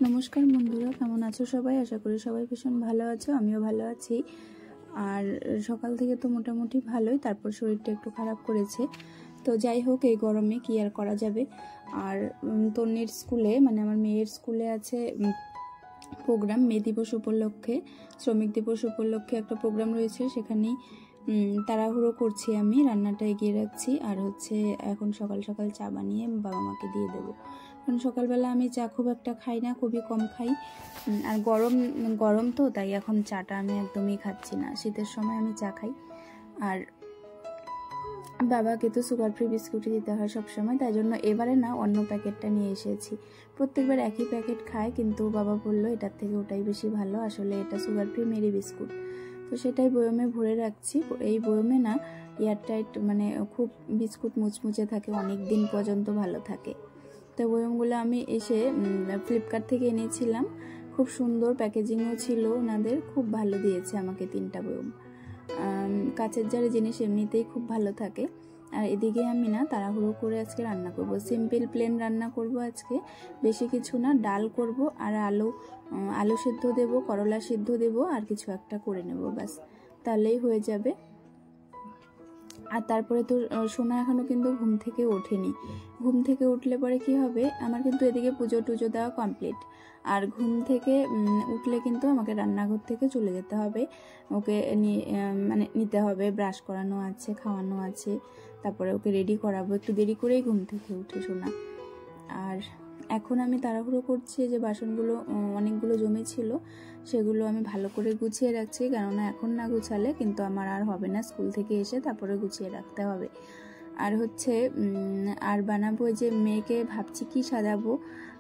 নমস্কার বন্ধুরা, কেমন আছো সবাই? আশা করি সবাই ভীষণ ভালো আছো, আমিও ভালো আছি। আর সকাল থেকে তো মোটামুটি ভালোই, তারপর শরীরটা একটু খারাপ করেছে। তো যাই হোক, এই গরমে কি আর করা যাবে। আর তন্নির স্কুলে, মানে আমার মেয়ের স্কুলে আছে প্রোগ্রাম, মে দিবস উপলক্ষে, শ্রমিক দিবস উপলক্ষে একটা প্রোগ্রাম রয়েছে। সেখানেই তাড়াহুড়ো করছি, আমি রান্নাটা এগিয়ে রাখছি। আর এখন সকাল সকাল চা বানিয়ে বাবা মাকে দিয়ে দেবো। কারণ সকালবেলা আমি চা খুব একটা খাই না, খুবই কম খাই। আর গরম তো, তাই এখন চাটা আমি একদমই খাচ্ছি না। শীতের সময় আমি চা খাই। আর বাবাকে তো সুগার ফ্রি বিস্কুটই দিতে হয় সবসময়, তাই জন্য এবারে না অন্য প্যাকেটটা নিয়ে এসেছি। প্রত্যেকবার একই প্যাকেট খায়, কিন্তু বাবা বললো এটার থেকে ওটাই বেশি ভালো, আসলে এটা সুগার ফ্রি মেরি বিস্কুট। তো সেটাই বয়মে ভরে রাখছি। এই বয়মে না এয়ারটাইট, মানে খুব বিস্কুট মুচমুচে থাকে, অনেক দিন পর্যন্ত ভালো থাকে। তো বয়মগুলো আমি এসে ফ্লিপকার্ট থেকে এনেছিলাম। খুব সুন্দর প্যাকেজিংও ছিল ওনাদের, খুব ভালো দিয়েছে আমাকে 3টা বয়ম। কাঁচের জারের জিনিস এমনিতেই খুব ভালো থাকে। আর এদিকে আমি না তাড়াহুড়ো করে আজকে রান্না করব, সিম্পল প্লেন রান্না করব আজকে, বেশি কিছু না। ডাল করব আর আলু সিদ্ধ দেব, করলা সিদ্ধ দেব, আর কিছু একটা করে নেব, ব্যাস তাহলেই হয়ে যাবে। আর তারপরে তো সোনা এখনও কিন্তু ঘুম থেকে ওঠেনি। ঘুম থেকে উঠলে পরে কি হবে, আমার কিন্তু এদিকে পুজো টুজো দেওয়া কমপ্লিট। আর ঘুম থেকে উঠলে কিন্তু আমাকে রান্নাঘর থেকে চলে যেতে হবে, ওকে নিতে হবে, ব্রাশ করানো আছে, খাওয়ানো আছে, তারপরে ওকে রেডি করাবো। একটু দেরি করেই ঘুম থেকে উঠে সোনা। আর এখন আমি তাড়াহুড়ো করছি, যে বাসনগুলো অনেকগুলো জমেছিল, সেগুলো আমি ভালো করে গুছিয়ে রাখছি। কেননা এখন না গুছালে কিন্তু আমার আর হবে না, স্কুল থেকে এসে তারপরে গুছিয়ে রাখতে হবে। আর আর বানাবো, যে মেয়েকে ভাবছি কি সাজাবো।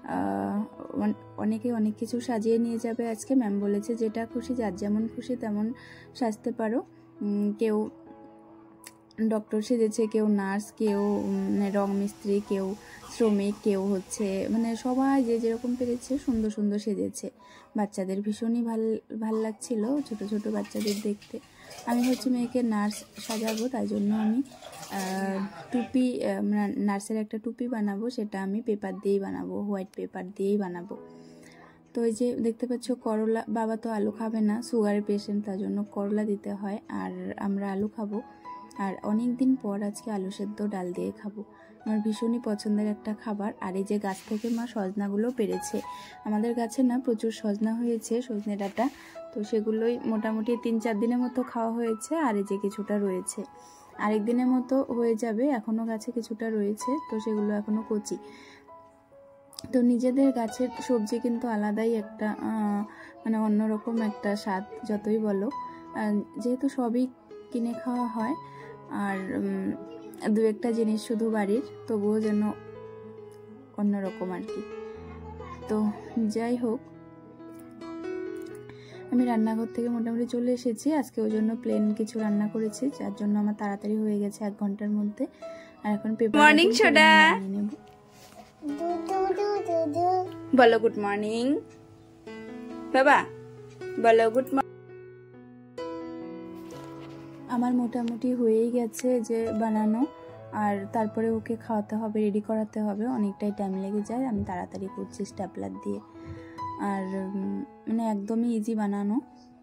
অনেকে অনেক কিছু সাজিয়ে নিয়ে যাবে আজকে। ম্যাম বলেছে যেটা খুশি, যার যেমন খুশি তেমন সাজতে পারো। কেউ ডক্টর সেজেছে, কেউ নার্স, কেউ রং মিস্ত্রি, কেউ শ্রমিক, কেউ মানে সবাই যে যেরকম পেরেছে সুন্দর সুন্দর সেজেছে। বাচ্চাদের ভীষণই ভাল লাগছিল, ছোট ছোট বাচ্চাদের দেখতে। আমি মেয়েকে নার্স সাজাবো, তাই জন্য আমি টুপি, নার্সের একটা টুপি বানাবো। সেটা আমি পেপার দিয়েই বানাবো, হোয়াইট পেপার দিয়েই বানাবো। তো এই যে দেখতে পাচ্ছ করলা, বাবা তো আলু খাবে না, সুগারের পেশেন্ট, তার জন্য করলা দিতে হয়। আর আমরা আলু খাবো। আর অনেক দিন পর আজকে আলু সেদ্ধ ডাল দিয়ে খাবো, আমার ভীষণই পছন্দের একটা খাবার। আর এই যে গাছ থেকে মা সজনাগুলো পেরেছে, আমাদের গাছে না প্রচুর সজনা হয়েছে, সজনে ডাঁটা। তো সেগুলোই মোটামুটি 3-4 দিনের মতো খাওয়া হয়েছে। আর এই যে কিছুটা রয়েছে, আরেক দিনের মতো হয়ে যাবে, এখনও গাছে কিছুটা রয়েছে, তো সেগুলো এখনও কচি। তো নিজেদের গাছের সবজি কিন্তু আলাদাই একটা মানে অন্যরকম একটা স্বাদ, যতই বলো। যেহেতু সবই কিনে খাওয়া হয়, আর 2-একটা জিনিস শুধু বাড়ির, তবুও যেন অন্যরকম আর কি। তো যাই হোক, আমি রান্নাঘর থেকে মোটামুটি চলে এসেছি। আজকে ওই জন্য প্লেন কিছু রান্না করেছি, যার জন্য আমার তাড়াতাড়ি হয়ে গেছে 1 ঘন্টার মধ্যে। আর এখন পেপার মর্নিং সোডা নেব। বলো গুড মর্নিং বাবা, বলো গুড মর্নিং। আমার মোটামুটি হয়েই গেছে যে বানানো, আর তারপরে ওকে খাওয়াতে হবে, রেডি করাতে হবে, অনেকটাই টাইম লেগে যায়। আমি তাড়াতাড়ি করছি স্ট্যাপলার দিয়ে। আর মানে একদমই ইজি বানানো।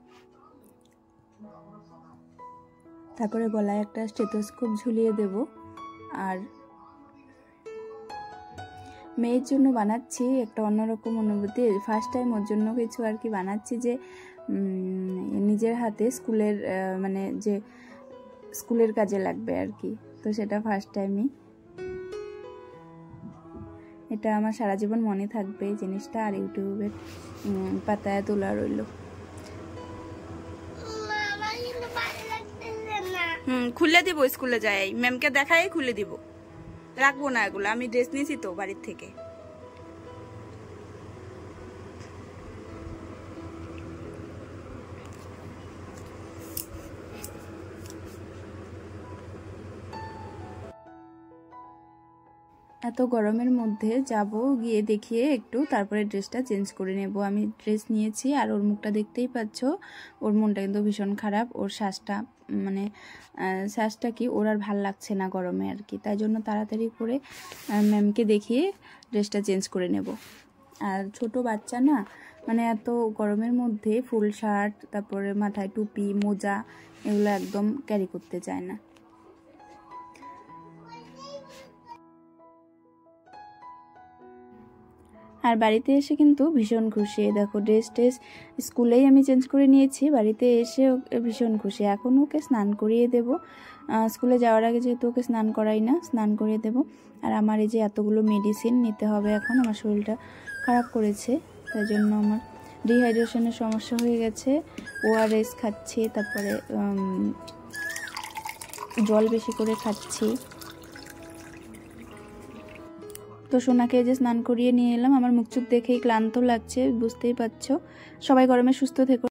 তারপরে গলায় একটা স্টেথোস্কোপ ঝুলিয়ে দেব। আর মেয়ের জন্য বানাচ্ছি একটা অন্যরকম অনুভূতি, ফার্স্ট টাইম ওর জন্য কিছু আর কি বানাচ্ছি, যে নিজের হাতে স্কুলের মানে যে স্কুলের কাজে লাগবে আর কি। তো সেটা ফার্স্ট টাইমই, এটা আমার সারা জীবন মনে থাকবে এই জিনিসটা। আর ইউটিউবের পাতায় তোলা রইল। খুলে দিব, স্কুলে যাই ম্যামকে দেখাই খুলে দিব, রাখবো না এগুলো, আমি ড্রেস নিয়েছি তো বাড়ির থেকে। এত গরমের মধ্যে যাব, গিয়ে দেখিয়ে একটু তারপরে ড্রেসটা চেঞ্জ করে নেব। আমি ড্রেস নিয়েছি, আর ওর মুখটা দেখতেই পাচ্ছ, ওর মনটা কিন্তু ভীষণ খারাপ। ওর শ্বাসটা কি ওর আর ভাল লাগছে না গরমে আর কি, তাই জন্য তাড়াতাড়ি করে ম্যামকে দেখিয়ে ড্রেসটা চেঞ্জ করে নেব। আর ছোট বাচ্চা না, মানে এত গরমের মধ্যে ফুল শার্ট, তারপরে মাথায় টুপি, মোজা এগুলো একদম ক্যারি করতে চায় না। আর বাড়িতে এসে কিন্তু ভীষণ খুশি। দেখো ড্রেস স্কুলেই আমি চেঞ্জ করে নিয়েছি, বাড়িতে এসে ভীষণ খুশি। এখন ওকে স্নান করিয়ে দেব, স্কুলে যাওয়ার আগে যেহেতু ওকে স্নান করাই না, স্নান করিয়ে দেব। আর আমার এই যে এতগুলো মেডিসিন নিতে হবে এখন, আমার শরীরটা খারাপ করেছে, তাই জন্য আমার ডিহাইড্রেশনের সমস্যা হয়ে গেছে। ORS খাচ্ছি, তারপরে জল বেশি করে খাচ্ছি। তো সোনাকে যে স্নান করিয়ে নিয়ে এলাম, আমার মুখ চোখ দেখেই ক্লান্ত লাগছে, বুঝতেই পারছো। সবাই গরমে সুস্থ থেকো।